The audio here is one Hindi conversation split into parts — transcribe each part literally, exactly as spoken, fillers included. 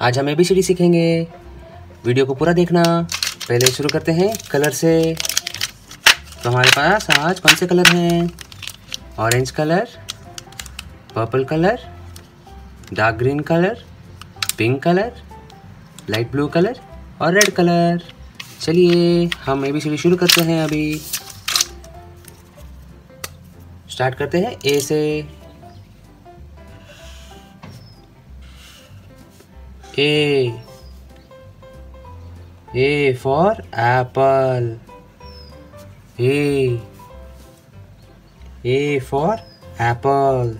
आज हम एबीसीडी सीखेंगे। वीडियो को पूरा देखना। पहले शुरू करते हैं कलर से। तो हमारे पास आज कौन से कलर हैं? Orange colour, purple colour, dark green colour, pink colour, light blue colour और रेड कलर। चलिए हम एबीसीडी शुरू करते हैं। अभी स्टार्ट करते हैं ए से। A A for apple. A A for apple.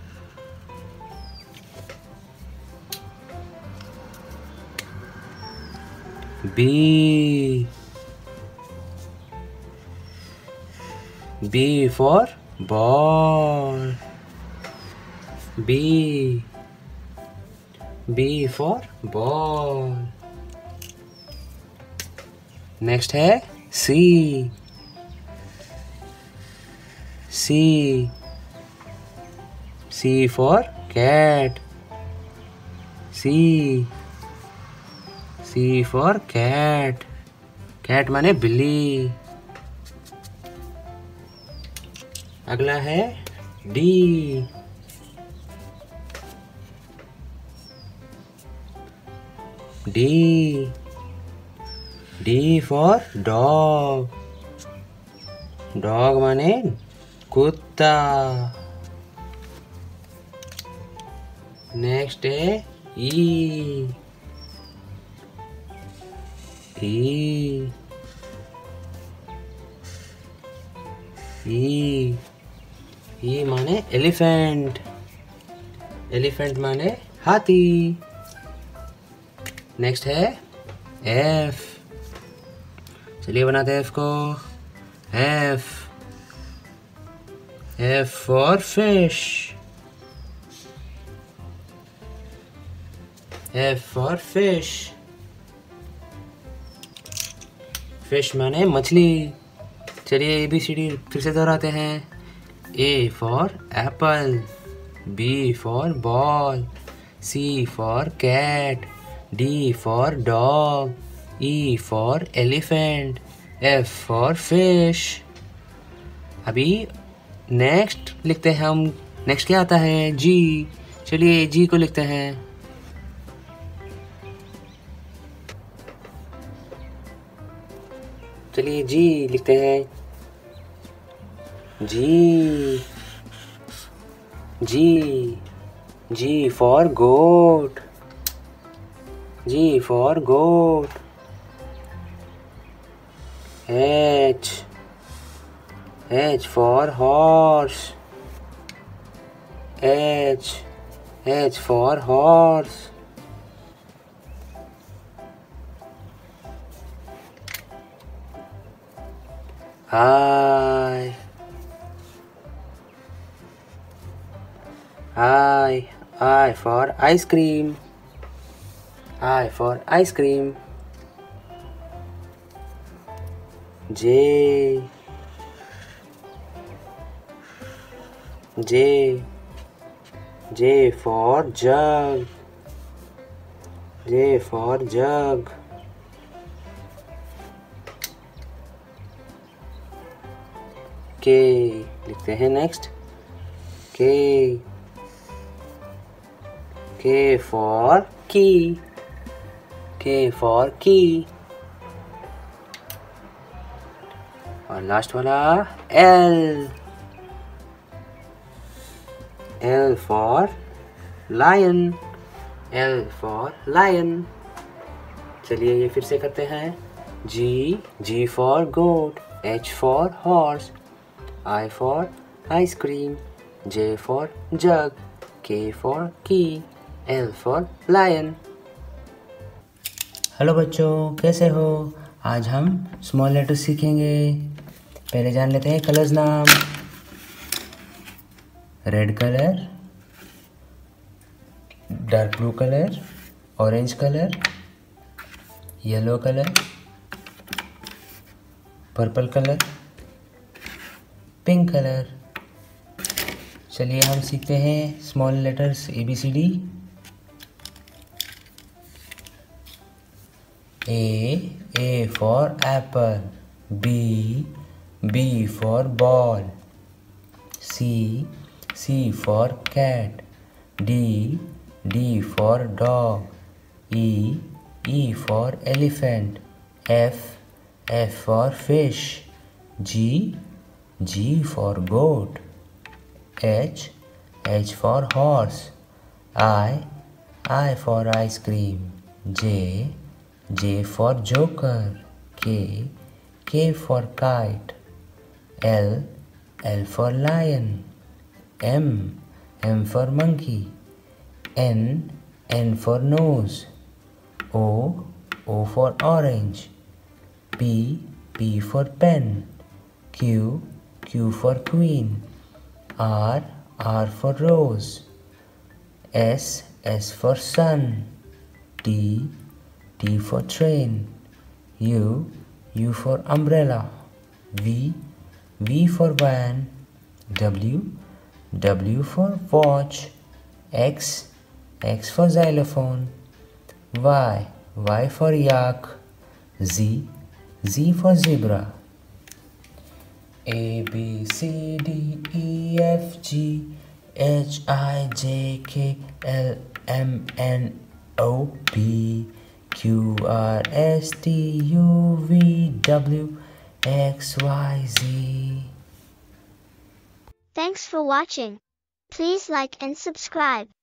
B B for ball. B B for ball. Next है C C C for cat. C C for cat. cat माने बिल्ली। अगला है D. D D for dog. Dog माने कुत्ता। नेक्स्ट है ई। ई ई ई माने एलिफेंट। एलिफेंट माने हाथी। नेक्स्ट है एफ। चलिए बनाते हैं एफ को। F F for fish. F for fish. Fish माने मछली। चलिए एबीसीडी फिर से दोहराते हैं। A for apple, B for ball, C for cat, D for dog, E for elephant, F for fish. अभी नेक्स्ट लिखते हैं हम। नेक्स्ट क्या आता है? जी। चलिए जी को लिखते हैं। चलिए जी लिखते हैं। G G G for goat. G for goat. H H for horse. H H for horse. I I I for ice cream. I for ice cream. J J J for jug. J for jug. के लिखते हैं नेक्स्ट। के के फॉर की। के फॉर की। और लास्ट वाला L. L for lion. L for lion. चलिए ये फिर से करते हैं। G G for goat. H for horse. I for ice cream, J for jug, K for key, L for lion. Hello बच्चों, कैसे हो? आज हम स्मॉल लेटर सीखेंगे। पहले जान लेते हैं कलर्स नाम। Red colour, dark blue colour, orange colour, yellow colour, purple colour, pink colour. चलिए हम सीखते हैं small letters A B C D. A, A for apple. B, B for ball. C, C for cat. D, D for dog. E, E for elephant. F, F for fish. G, G for goat. H, H for horse. I, I for ice cream. J, J for joker. K, K for kite. L, L for lion. M, M for monkey. N, N for nose. O, O for orange. P, P for pen. Q, Q for queen. R, R for rose. S, S for sun. T, T for train. U, U for umbrella. V, V for van. W, W for watch. X, X for xylophone. Y, Y for yak. Z, Z for zebra. A, B, C, D, E, F, G, H, I, J, K, L, M, N, O, P, Q, R, S, T, U, V, W, X, Y, Z. Thanks for watching. Please like and subscribe.